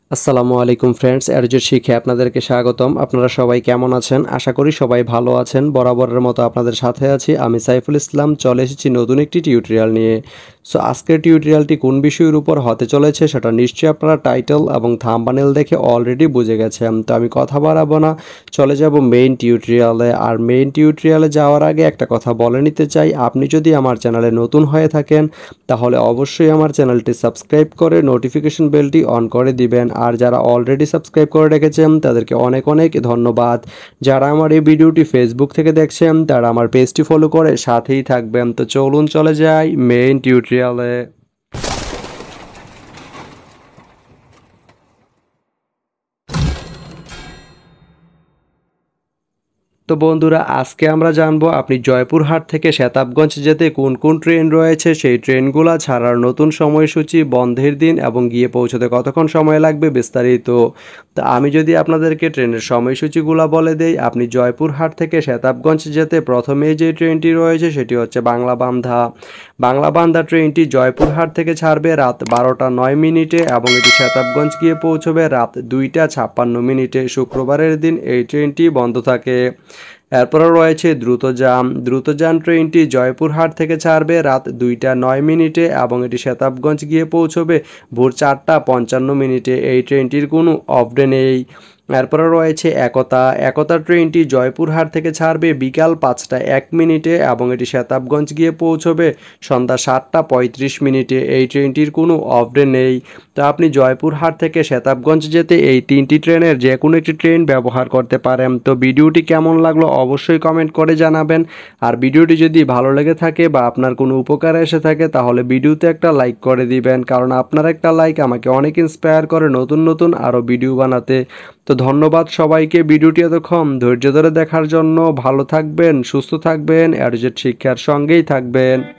আসসালামু আলাইকুম ফ্রেন্ডস, এরজের শিখে আপনাদেরকে স্বাগতম। আপনারা সবাই কেমন আছেন? আশা করি সবাই ভালো আছেন। বরাবরের মতো আপনাদের সাথে আছি আমি সাইফুল ইসলাম। চলে এসেছি নতুন একটি টিউটোরিয়াল নিয়ে। সো আজকের টিউটোরিয়ালটি কোন বিষয়ের উপর হতে চলেছে সেটা নিশ্চয়ই আপনারা টাইটেল এবং থাম্বনেল দেখে অলরেডি বুঝে গেছেন। তো আমি কথা বাড়াবো না, চলে যাব মেইন টিউটোরিয়ালে। আর মেইন টিউটোরিয়ালে যাওয়ার আগে একটা কথা বলে নিতে চাই, আপনি যদি আমার চ্যানেলে নতুন হয়ে থাকেন তাহলে অবশ্যই আমার চ্যানেলটি সাবস্ক্রাইব করে নোটিফিকেশন বেলটি অন করে দিবেন। আর যারা অলরেডি সাবস্ক্রাইব করে রেখেছেন তাদেরকে অনেক অনেক ধন্যবাদ। যারা আমার এই ভিডিওটি ফেসবুক থেকে দেখছেন তারা আমার পেজটি ফলো করে সাথেই থাকবেন। তো চলুন চলে যাই মেইন টিউটোরিয়ালে। তো বন্ধুরা, আজকে আমরা জানবো আপনি জয়পুরহাট থেকে শতাবগঞ্জ যেতে কোন কোন ট্রেন রয়েছে, সেই ট্রেনগুলো ছাড়ার নতুন সময়সূচি, বন্ধের দিন এবং গিয়ে পৌঁছতে কতক্ষণ সময় লাগবে বিস্তারিত। তো আমি যদি আপনাদেরকে ট্রেনের সময়সূচিগুলো বলে দেই, আপনি জয়পুরহাট থেকে শতাবগঞ্জ যেতে প্রথমেই যে ট্রেনটি রয়েছে সেটি হচ্ছে বাংলাবান্ধা ট্রেনটি জয়পুরহাট থেকে ছাড়বে রাত 12টা 9 মিনিটে এবং এটি শতাবগঞ্জ গিয়ে পৌঁছবে রাত 2টা 56 মিনিটে। শুক্রবারের দিন এই ট্রেনটি বন্ধ থাকে। এরপরে রয়েছে দ্রুতযান ট্রেনটি জয়পুরহাট থেকে ছাড়বে রাত 2টা 9 মিনিটে এবং এটি শতাবগঞ্জ গিয়ে পৌঁছবে ভোর 4টা 55 মিনিটে। এই ট্রেনটির কোনো অফ ডে নেই। এরপরে রয়েছে একতা ট্রেনটি জয়পুরহাট থেকে ছাড়বে বিকাল 5টা 1 মিনিটে এবং এটি শতাবগঞ্জ গিয়ে পৌঁছবে সন্ধ্যা 7টা 35 মিনিটে। এই ট্রেনটির কোনো অফ ডে নেই। তো আপনি জয়পুরহাট থেকে শতাবগঞ্জ যেতে এই তিনটি ট্রেনের যে কোনো একটি ট্রেন ব্যবহার করতে পারেন। তো ভিডিওটি কেমন লাগলো অবশ্যই কমেন্ট করে জানাবেন। আর ভিডিওটি যদি ভালো লেগে থাকে বা আপনার কোনো উপকারে এসে থাকে তাহলে ভিডিওতে একটা লাইক করে দিবেন, কারণ আপনার একটা লাইক আমাকে অনেক ইন্সপায়ার করে নতুন নতুন আরও ভিডিও বানাতে। তো ধন্যবাদ সবাইকে ভিডিওটি এতক্ষণ ধৈর্য ধরে দেখার জন্য। ভালো থাকবেন, সুস্থ থাকবেন, এরজেড শিক্ষার সঙ্গেই থাকবেন।